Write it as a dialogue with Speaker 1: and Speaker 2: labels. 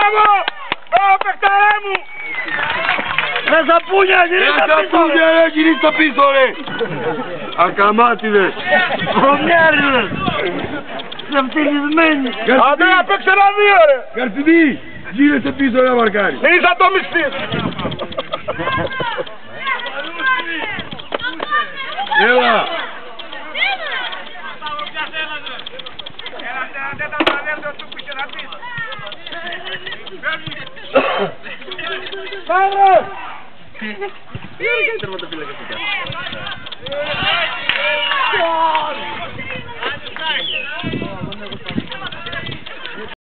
Speaker 1: Μπράβο! Μπράβο, παιχταρέ μου!
Speaker 2: Ρε σαπούνια, γυρίστε πίσω ρε!
Speaker 1: Γυρίστε πίσω ρε! Ακαμάτιδες!
Speaker 2: Χωμιάριδες! Ξεφτυλισμένοι!
Speaker 1: Αντρέα, παίξε ένα δύο ρε!
Speaker 3: Καρφιδί, γύρεσε πίσω να μαρκάρει.
Speaker 1: Είσαι το μισθή!
Speaker 3: Έλα!
Speaker 1: Πάμε!
Speaker 2: Τερματοφύλακας.